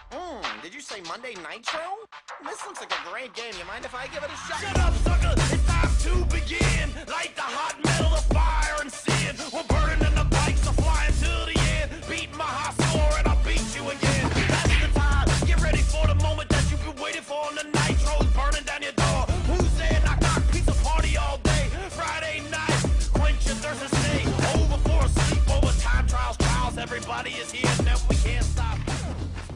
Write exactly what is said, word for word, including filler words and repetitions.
Hmm, did you say Monday Nitro? This looks like a great game. You mind if I give it a shot? Shut up, sucker! It's